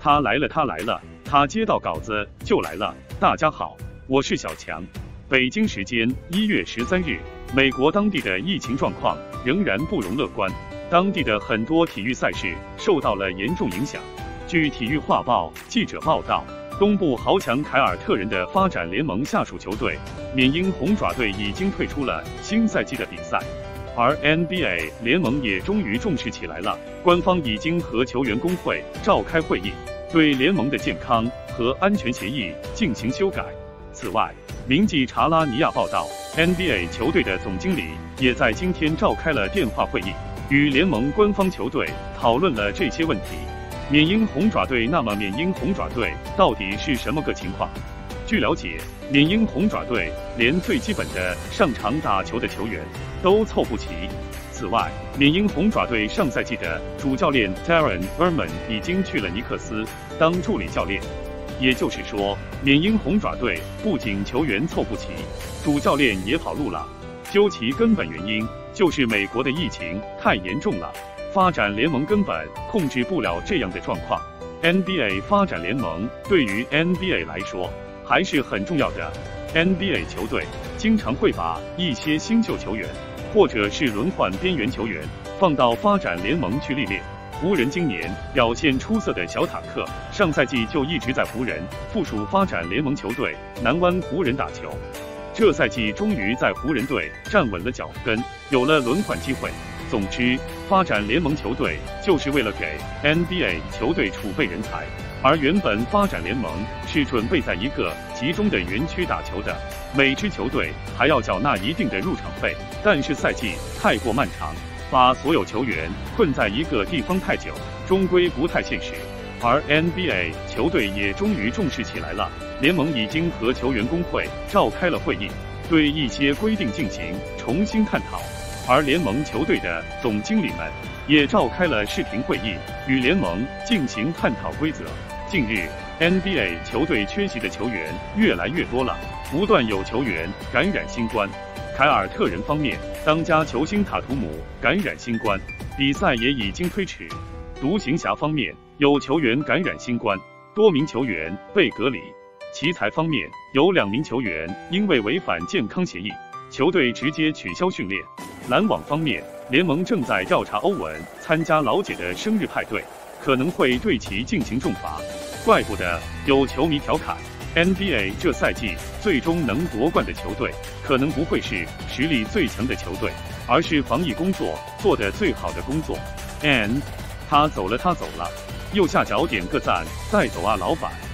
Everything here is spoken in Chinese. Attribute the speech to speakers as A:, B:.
A: 他来了，他来了，他接到稿子就来了。大家好，我是小强。北京时间1月13日，美国当地的疫情状况仍然不容乐观，当地的很多体育赛事受到了严重影响。据体育画报记者报道，东部豪强凯尔特人的发展联盟下属球队缅因红爪队已经退出了新赛季的比赛，而 NBA 联盟也终于重视起来了，官方已经和球员工会召开会议，对联盟的健康和安全协议进行修改。此外，名记查拉尼亚报道 ，NBA 球队的总经理也在今天召开了电话会议，与联盟官方球队讨论了这些问题。缅因红爪队，那么缅因红爪队到底是什么个情况？据了解，缅因红爪队连最基本的上场打球的球员都凑不齐。此外，缅因红爪队上赛季的主教练 Darren Erman 已经去了尼克斯当助理教练。也就是说，缅因红爪队不仅球员凑不齐，主教练也跑路了。究其根本原因，就是美国的疫情太严重了，发展联盟根本控制不了这样的状况。NBA 发展联盟对于 NBA 来说还是很重要的。NBA 球队经常会把一些新秀球员或者是轮换边缘球员放到发展联盟去历练。湖人今年表现出色的小塔克，上赛季就一直在湖人附属发展联盟球队南湾湖人打球，这赛季终于在湖人队站稳了脚跟，有了轮换机会。总之，发展联盟球队就是为了给 NBA 球队储备人才，而原本发展联盟是准备在一个集中的园区打球的，每支球队还要缴纳一定的入场费，但是赛季太过漫长，把所有球员困在一个地方太久，终归不太现实。而 NBA 球队也终于重视起来了，联盟已经和球员工会召开了会议，对一些规定进行重新探讨。而联盟球队的总经理们也召开了视频会议，与联盟进行探讨规则。近日 NBA 球队缺席的球员越来越多了，不断有球员感染新冠。凯尔特人方面，当家球星塔图姆感染新冠，比赛也已经推迟。独行侠方面，有球员感染新冠，多名球员被隔离。奇才方面，有2名球员因为违反健康协议，球队直接取消训练。篮网方面，联盟正在调查欧文参加老姐的生日派对，可能会对其进行重罚。怪不得有球迷调侃 NBA 这赛季最终能夺冠的球队，可能不会是实力最强的球队，而是防疫工作做得最好的工作。And 他走了，他走了，右下角点个赞，带走啊老板。